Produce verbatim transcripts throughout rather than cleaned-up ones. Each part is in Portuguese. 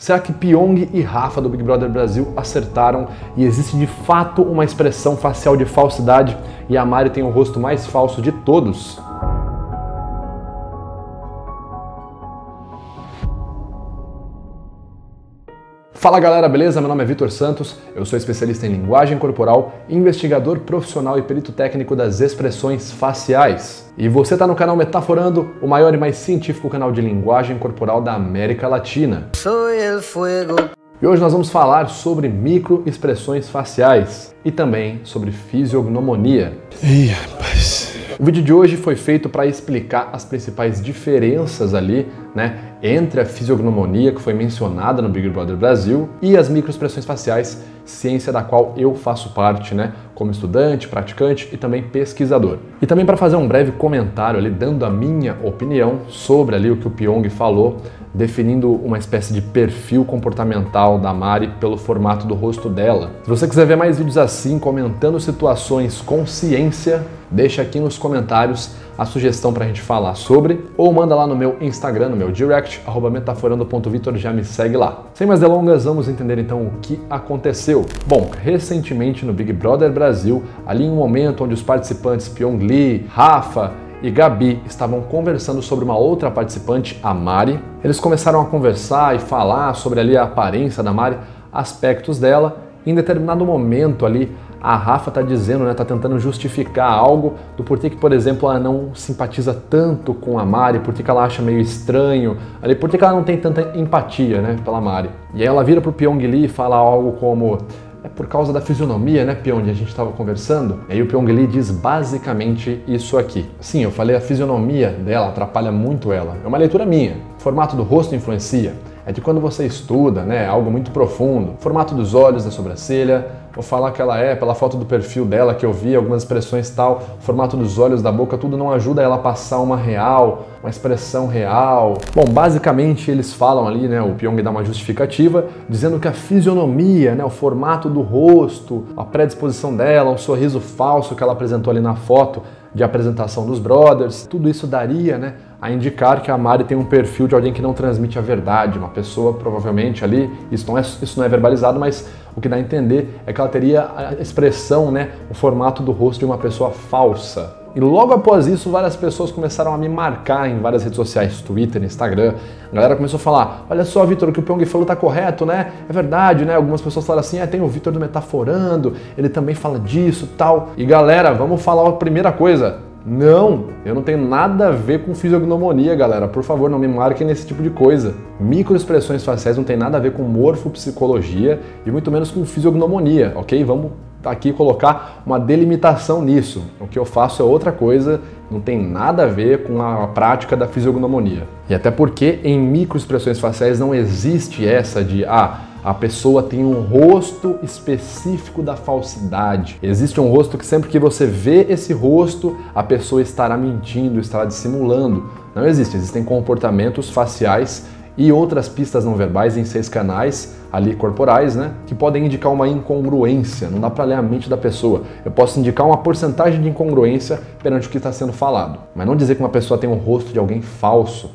Será que Pyong e Rafa do Big Brother Brasil acertaram e existe de fato uma expressão facial de falsidade e a Mari tem o rosto mais falso de todos? Fala galera, beleza? Meu nome é Vitor Santos, eu sou especialista em linguagem corporal, investigador profissional e perito técnico das expressões faciais. E você está no canal Metaforando, o maior e mais científico canal de linguagem corporal da América Latina. Soy el fuego. E hoje nós vamos falar sobre microexpressões faciais e também sobre fisiognomonia. Ih, rapaz. O vídeo de hoje foi feito para explicar as principais diferenças ali, né, entre a fisiognomonia que foi mencionada no Big Brother Brasil e as microexpressões faciais, ciência da qual eu faço parte, né, como estudante, praticante e também pesquisador. E também para fazer um breve comentário ali, dando a minha opinião sobre ali o que o Pyong falou, definindo uma espécie de perfil comportamental da Mari pelo formato do rosto dela. Se você quiser ver mais vídeos assim, comentando situações com ciência, deixa aqui nos comentários a sugestão para a gente falar sobre, ou manda lá no meu Instagram, no meu direct, arroba metaforando ponto vitor, já me segue lá. Sem mais delongas, vamos entender então o que aconteceu. Bom, recentemente no Big Brother Brasil, ali em um momento onde os participantes Pyong Lee, Rafa e Gabi estavam conversando sobre uma outra participante, a Mari, eles começaram a conversar e falar sobre ali a aparência da Mari, aspectos dela. Em determinado momento ali, a Rafa tá dizendo, né, tá tentando justificar algo do porquê que, por exemplo, ela não simpatiza tanto com a Mari, porquê que ela acha meio estranho, ali, porquê que ela não tem tanta empatia, né, pela Mari. E aí ela vira pro Pyong Lee e fala algo como: é por causa da fisionomia, né, Pyong, a gente estava conversando? E aí o Pyong Lee diz basicamente isso aqui. Sim, eu falei, a fisionomia dela atrapalha muito ela. É uma leitura minha. O formato do rosto influencia. É de quando você estuda, né, algo muito profundo. O formato dos olhos, da sobrancelha. Vou falar que ela é, pela foto do perfil dela que eu vi, algumas expressões tal, o formato dos olhos, da boca, tudo não ajuda ela a passar uma real, uma expressão real. Bom, basicamente eles falam ali, né, o Pyong dá uma justificativa, dizendo que a fisionomia, né, o formato do rosto, a predisposição dela, o sorriso falso que ela apresentou ali na foto de apresentação dos brothers, tudo isso daria, né, a indicar que a Mari tem um perfil de alguém que não transmite a verdade, uma pessoa provavelmente ali, isso não é, isso não é verbalizado, mas o que dá a entender é que ela teria a expressão, né, o formato do rosto de uma pessoa falsa. E logo após isso, várias pessoas começaram a me marcar em várias redes sociais, Twitter, Instagram. A galera começou a falar: olha só, Vitor, o que o Pyong falou tá correto, né? É verdade, né? Algumas pessoas falaram assim: ah, tem o Vitor do Metaforando, ele também fala disso, tal. E galera, vamos falar a primeira coisa. Não, eu não tenho nada a ver com fisiognomonia, galera. Por favor, não me marquem nesse tipo de coisa. Microexpressões faciais não tem nada a ver com morfopsicologia e muito menos com fisiognomonia, ok? Vamos aqui colocar uma delimitação nisso. O que eu faço é outra coisa, não tem nada a ver com a prática da fisiognomonia. E até porque em microexpressões faciais não existe essa de ah, a pessoa tem um rosto específico da falsidade. Existe um rosto que sempre que você vê esse rosto, a pessoa estará mentindo, estará dissimulando. Não existe, existem comportamentos faciais e outras pistas não verbais em seis canais ali corporais, né, que podem indicar uma incongruência. Não dá para ler a mente da pessoa. Eu posso indicar uma porcentagem de incongruência perante o que está sendo falado, mas não dizer que uma pessoa tem um rosto de alguém falso.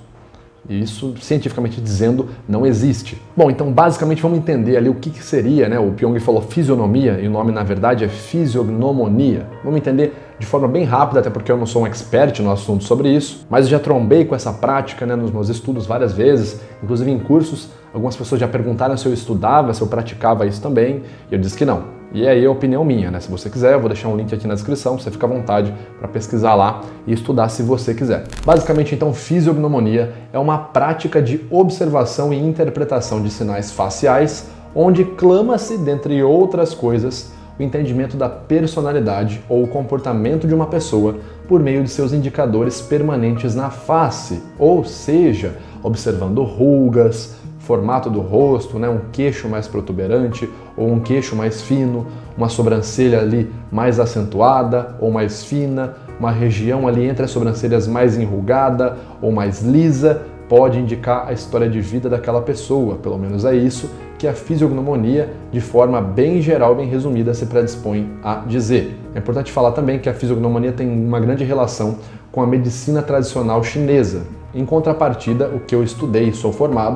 E isso, cientificamente dizendo, não existe. Bom, então basicamente vamos entender ali o que, que seria, né? O Pyong falou fisionomia e o nome na verdade é fisiognomonia. Vamos entender de forma bem rápida, até porque eu não sou um expert no assunto sobre isso, mas eu já trombei com essa prática, né, nos meus estudos várias vezes, inclusive em cursos. Algumas pessoas já perguntaram se eu estudava, se eu praticava isso também, e eu disse que não. E aí é a opinião minha, né? Se você quiser, eu vou deixar um link aqui na descrição, você fica à vontade para pesquisar lá e estudar se você quiser. Basicamente, então, fisiognomonia é uma prática de observação e interpretação de sinais faciais, onde clama-se, dentre outras coisas, o entendimento da personalidade ou o comportamento de uma pessoa por meio de seus indicadores permanentes na face, ou seja, observando rugas, formato do rosto, né, um queixo mais protuberante ou um queixo mais fino, uma sobrancelha ali mais acentuada ou mais fina, uma região ali entre as sobrancelhas mais enrugada ou mais lisa, pode indicar a história de vida daquela pessoa. Pelo menos é isso que a fisiognomonia, de forma bem geral, bem resumida, se predispõe a dizer. É importante falar também que a fisiognomonia tem uma grande relação com a medicina tradicional chinesa. Em contrapartida, o que eu estudei e sou formado,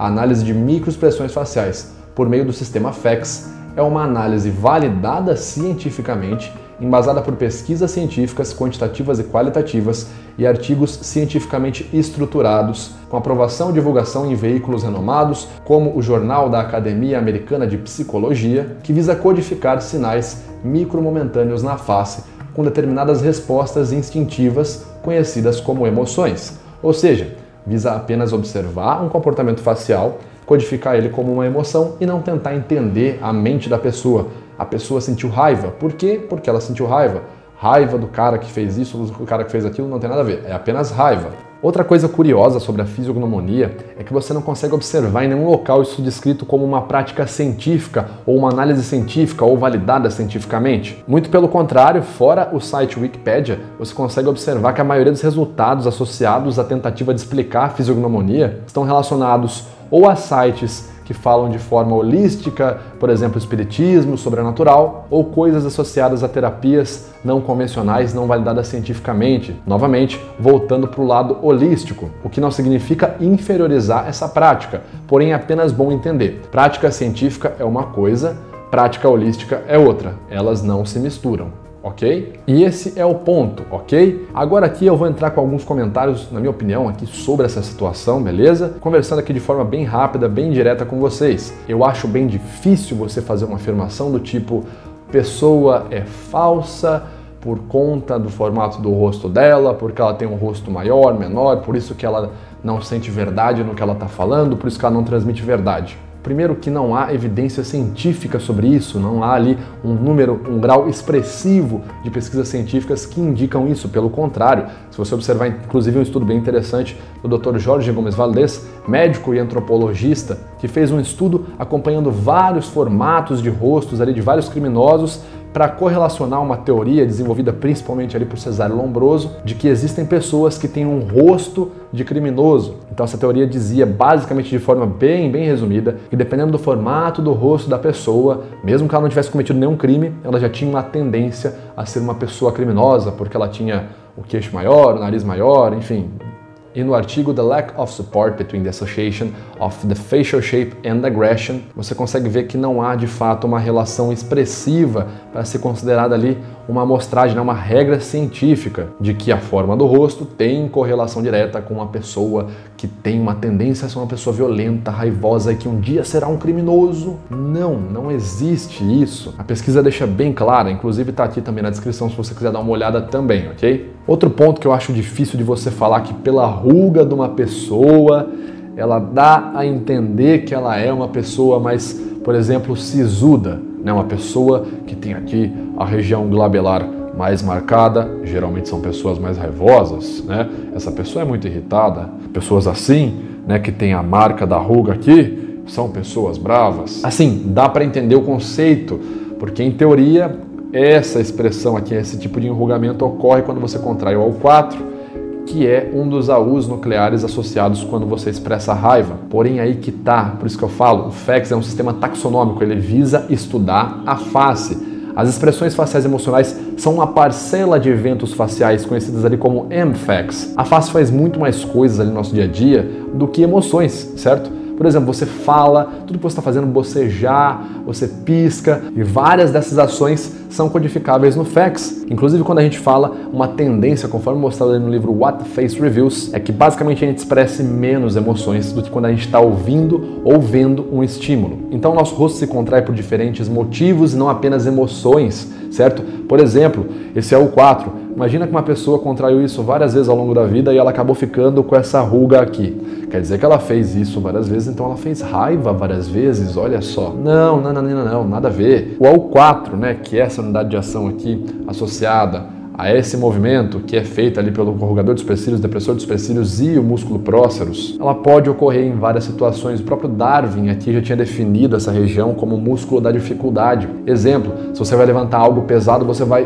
a análise de microexpressões faciais por meio do sistema F E X é uma análise validada cientificamente, embasada por pesquisas científicas quantitativas e qualitativas e artigos cientificamente estruturados, com aprovação e divulgação em veículos renomados, como o Jornal da Academia Americana de Psicologia, que visa codificar sinais micromomentâneos na face com determinadas respostas instintivas conhecidas como emoções. Ou seja, visa apenas observar um comportamento facial, codificar ele como uma emoção e não tentar entender a mente da pessoa. A pessoa sentiu raiva. Por quê? Porque ela sentiu raiva. Raiva do cara que fez isso, do cara que fez aquilo, não tem nada a ver. É apenas raiva. Outra coisa curiosa sobre a fisiognomonia é que você não consegue observar em nenhum local isso descrito como uma prática científica ou uma análise científica ou validada cientificamente. Muito pelo contrário, fora o site Wikipedia, você consegue observar que a maioria dos resultados associados à tentativa de explicar a fisiognomonia estão relacionados ou a sites que falam de forma holística, por exemplo, espiritismo, sobrenatural, ou coisas associadas a terapias não convencionais, não validadas cientificamente. Novamente, voltando para o lado holístico, o que não significa inferiorizar essa prática, porém é apenas bom entender. Prática científica é uma coisa, prática holística é outra. Elas não se misturam. Ok? E esse é o ponto, ok? Agora aqui eu vou entrar com alguns comentários, na minha opinião, aqui sobre essa situação, beleza? Conversando aqui de forma bem rápida, bem direta com vocês. Eu acho bem difícil você fazer uma afirmação do tipo pessoa é falsa por conta do formato do rosto dela, porque ela tem um rosto maior, menor, por isso que ela não sente verdade no que ela está falando, por isso que ela não transmite verdade. Primeiro que não há evidência científica sobre isso, não há ali um número, um grau expressivo de pesquisas científicas que indicam isso, pelo contrário. Se você observar, inclusive, um estudo bem interessante do doutor Jorge Gomes Valdez, médico e antropologista, que fez um estudo acompanhando vários formatos de rostos ali de vários criminosos para correlacionar uma teoria desenvolvida principalmente ali por Cesário Lombroso, de que existem pessoas que têm um rosto de criminoso. Então essa teoria dizia, basicamente de forma bem, bem resumida, que dependendo do formato do rosto da pessoa, mesmo que ela não tivesse cometido nenhum crime, ela já tinha uma tendência a ser uma pessoa criminosa, porque ela tinha o queixo maior, o nariz maior, enfim. E no artigo The Lack of Support Between the Association of the Facial Shape and Aggression, você consegue ver que não há de fato uma relação expressiva para ser considerada ali uma amostragem, uma regra científica de que a forma do rosto tem correlação direta com uma pessoa que tem uma tendência a ser uma pessoa violenta, raivosa e que um dia será um criminoso. Não, não existe isso. A pesquisa deixa bem clara, inclusive está aqui também na descrição se você quiser dar uma olhada também, ok? Outro ponto que eu acho difícil de você falar que pela ruga de uma pessoa, ela dá a entender que ela é uma pessoa mais, por exemplo, sisuda, né? Uma pessoa que tem aqui a região glabelar mais marcada, geralmente são pessoas mais raivosas, né? Essa pessoa é muito irritada. Pessoas assim, né, que tem a marca da ruga aqui, são pessoas bravas. Assim, dá para entender o conceito, porque em teoria essa expressão aqui, esse tipo de enrugamento ocorre quando você contrai o A U quatro, que é um dos A Us nucleares associados quando você expressa raiva. Porém, aí que tá, por isso que eu falo, o F E X é um sistema taxonômico, ele visa estudar a face. As expressões faciais emocionais são uma parcela de eventos faciais conhecidas ali como M F A Cs. A face faz muito mais coisas ali no nosso dia a dia do que emoções, certo? Por exemplo, você fala, tudo que você está fazendo, bocejar, você pisca, e várias dessas ações são codificáveis no F E X. Inclusive, quando a gente fala, uma tendência, conforme mostrado ali no livro What Face Reveals, é que basicamente a gente expresse menos emoções do que quando a gente está ouvindo ou vendo um estímulo. Então, o nosso rosto se contrai por diferentes motivos e não apenas emoções, certo? Por exemplo, esse é o quatro. Imagina que uma pessoa contraiu isso várias vezes ao longo da vida e ela acabou ficando com essa ruga aqui. Quer dizer que ela fez isso várias vezes, então ela fez raiva várias vezes, olha só. Não, não, não, não, não, nada a ver. O A U quatro, né, que é essa unidade de ação aqui associada a esse movimento que é feito ali pelo corrugador dos supercílios, depressor dos supercílios e o músculo próceros, ela pode ocorrer em várias situações. O próprio Darwin aqui já tinha definido essa região como músculo da dificuldade. Exemplo, se você vai levantar algo pesado, você vai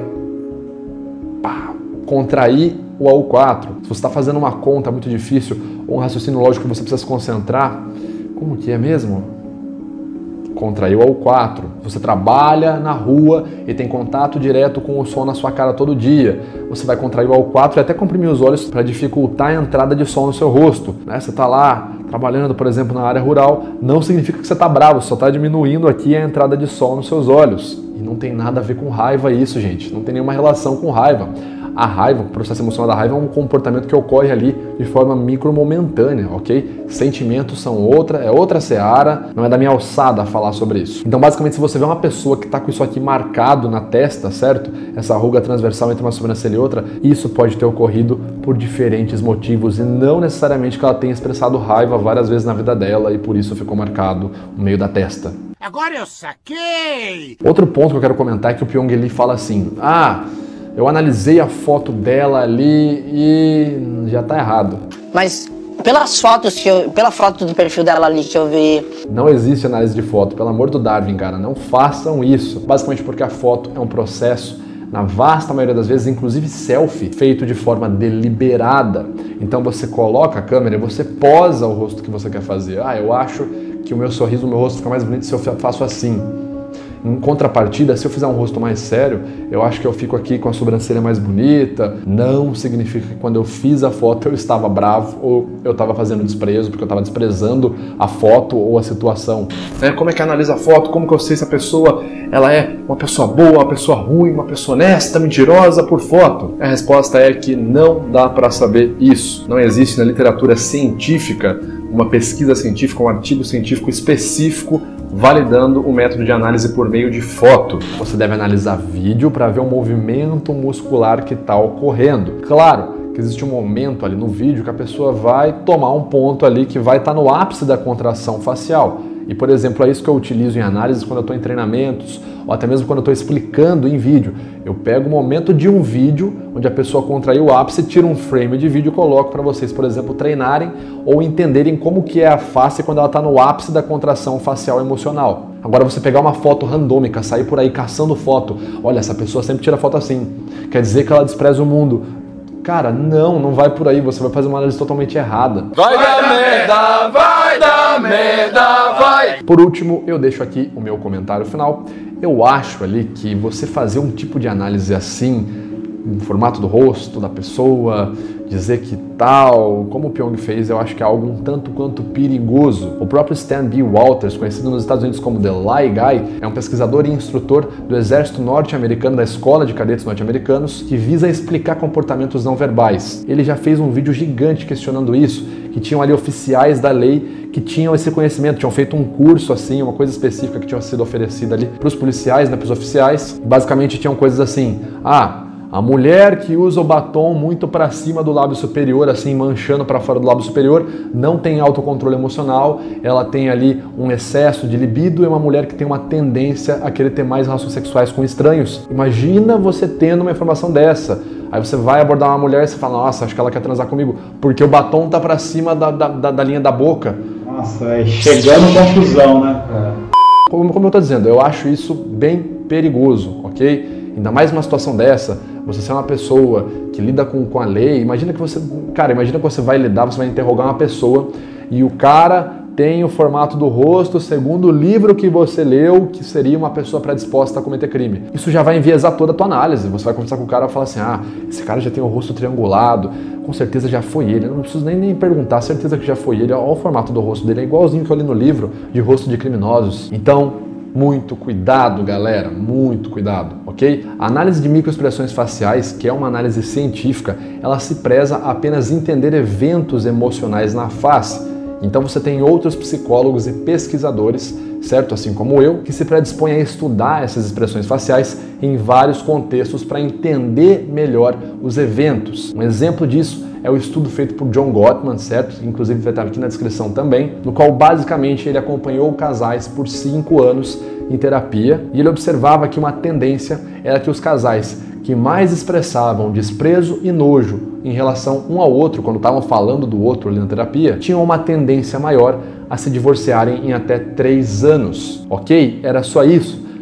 pá, contrair o A U quatro. Se você está fazendo uma conta muito difícil ou um raciocínio lógico que você precisa se concentrar, como que é mesmo? contraiu ao quatro. Você trabalha na rua e tem contato direto com o sol na sua cara todo dia. Você vai contrair o ao quatro e até comprimir os olhos para dificultar a entrada de sol no seu rosto. Né? Você está lá trabalhando, por exemplo, na área rural, não significa que você está bravo, só está diminuindo aqui a entrada de sol nos seus olhos. E não tem nada a ver com raiva isso, gente. Não tem nenhuma relação com raiva. A raiva, o processo emocional da raiva é um comportamento que ocorre ali de forma micromomentânea, ok? Sentimentos são outra, é outra seara, não é da minha alçada falar sobre isso. Então, basicamente, se você vê uma pessoa que está com isso aqui marcado na testa, certo? Essa ruga transversal entre uma sobrancelha e outra, isso pode ter ocorrido por diferentes motivos e não necessariamente que ela tenha expressado raiva várias vezes na vida dela e por isso ficou marcado no meio da testa. Agora eu saquei! Outro ponto que eu quero comentar é que o Pyong Lee fala assim, ah... eu analisei a foto dela ali e já tá errado. Mas pelas fotos que eu, pela foto do perfil dela ali que eu vi... Não existe análise de foto, pelo amor do Darwin, cara, não façam isso. Basicamente porque a foto é um processo, na vasta maioria das vezes, inclusive selfie, feito de forma deliberada. Então você coloca a câmera e você posa o rosto que você quer fazer. Ah, eu acho que o meu sorriso, o meu rosto fica mais bonito se eu faço assim. Em contrapartida, se eu fizer um rosto mais sério, eu acho que eu fico aqui com a sobrancelha mais bonita. Não significa que quando eu fiz a foto eu estava bravo ou eu estava fazendo desprezo, porque eu estava desprezando a foto ou a situação. É, como é que analisa a foto? Como que eu sei se a pessoa ela é uma pessoa boa, uma pessoa ruim, uma pessoa honesta, mentirosa por foto? A resposta é que não dá para saber isso. Não existe na literatura científica uma pesquisa científica, um artigo científico específico validando o método de análise por meio de foto. Você deve analisar vídeo para ver o movimento muscular que está ocorrendo. Claro que existe um momento ali no vídeo que a pessoa vai tomar um ponto ali que vai estar no ápice da contração facial. E, por exemplo, é isso que eu utilizo em análise quando eu estou em treinamentos ou até mesmo quando eu estou explicando em vídeo. Eu pego o momento de um vídeo onde a pessoa contraiu o ápice, tiro um frame de vídeo e coloco para vocês, por exemplo, treinarem ou entenderem como que é a face quando ela está no ápice da contração facial emocional. Agora, você pegar uma foto randômica, sair por aí caçando foto, olha, essa pessoa sempre tira foto assim, quer dizer que ela despreza o mundo. Cara, não, não vai por aí, você vai fazer uma análise totalmente errada. Vai dar merda, vai dar merda, vai! Por último, eu deixo aqui o meu comentário final. Eu acho ali que você fazer um tipo de análise assim, no formato do rosto da pessoa, dizer que tal, como o Pyong fez, eu acho que é algo um tanto quanto perigoso. O próprio Stan B. Walters, conhecido nos Estados Unidos como The Lie Guy, é um pesquisador e instrutor do exército norte-americano, da escola de cadetes norte-americanos, que visa explicar comportamentos não verbais. Ele já fez um vídeo gigante questionando isso, que tinham ali oficiais da lei que tinham esse conhecimento, tinham feito um curso assim, uma coisa específica que tinha sido oferecida ali para os policiais, né, para os oficiais. Basicamente tinham coisas assim, ah, a mulher que usa o batom muito para cima do lábio superior, assim, manchando para fora do lábio superior, não tem autocontrole emocional, ela tem ali um excesso de libido, é uma mulher que tem uma tendência a querer ter mais relações sexuais com estranhos. Imagina você tendo uma informação dessa. Aí você vai abordar uma mulher e você fala, nossa, acho que ela quer transar comigo, porque o batom tá para cima da, da, da, da linha da boca. Nossa, é chegando à confusão, né? Como, como eu tô dizendo, eu acho isso bem perigoso, ok? Ainda mais numa situação dessa, você ser uma pessoa que lida com, com a lei, imagina que você, cara, imagina que você vai lidar, você vai interrogar uma pessoa e o cara tem o formato do rosto segundo o livro que você leu, que seria uma pessoa predisposta a cometer crime. Isso já vai enviesar toda a tua análise. Você vai conversar com o cara e falar assim, ah, esse cara já tem o rosto triangulado, com certeza já foi ele. Eu não preciso nem, nem perguntar, certeza que já foi ele. Olha o formato do rosto dele, é igualzinho que eu li no livro de rosto de criminosos. Então, muito cuidado, galera, muito cuidado, ok? A análise de microexpressões faciais, que é uma análise científica, ela se preza a apenas entender eventos emocionais na face. Então você tem outros psicólogos e pesquisadores, certo? Assim como eu, que se predispõem a estudar essas expressões faciais em vários contextos para entender melhor os eventos. Um exemplo disso é o estudo feito por John Gottman, certo? Inclusive vai estar aqui na descrição também, no qual basicamente ele acompanhou casais por cinco anos em terapia e ele observava que uma tendência era que os casais que mais expressavam desprezo e nojo em relação um ao outro, quando estavam falando do outro ali na terapia, tinham uma tendência maior a se divorciarem em até três anos, ok? Era só isso.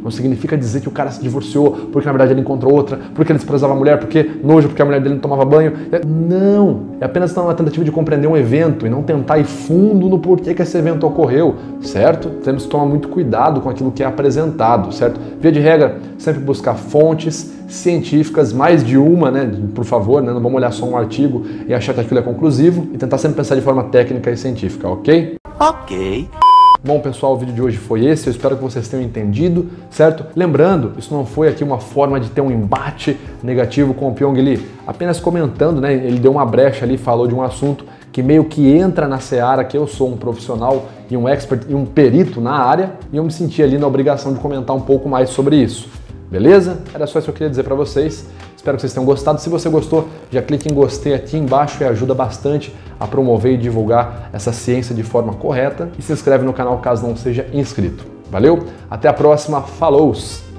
Não significa dizer que o cara se divorciou porque na verdade ele encontrou outra, porque ele desprezava a mulher, porque nojo, porque a mulher dele não tomava banho. Não, é apenas uma tentativa de compreender um evento e não tentar ir fundo no porquê que esse evento ocorreu, certo? Temos que tomar muito cuidado com aquilo que é apresentado, certo? Via de regra, sempre buscar fontes científicas, mais de uma, né? Por favor, né? Não vamos olhar só um artigo e achar que aquilo é conclusivo e tentar sempre pensar de forma técnica e científica, ok? Ok. Bom, pessoal, o vídeo de hoje foi esse, eu espero que vocês tenham entendido, certo? Lembrando, isso não foi aqui uma forma de ter um embate negativo com o Pyong Lee, apenas comentando, né? Ele deu uma brecha ali, falou de um assunto que meio que entra na seara que eu sou um profissional e um expert e um perito na área, e eu me senti ali na obrigação de comentar um pouco mais sobre isso. Beleza? Era só isso que eu queria dizer para vocês. Espero que vocês tenham gostado. Se você gostou, já clique em gostei aqui embaixo e ajuda bastante a promover e divulgar essa ciência de forma correta. E se inscreve no canal caso não seja inscrito. Valeu? Até a próxima. Falou!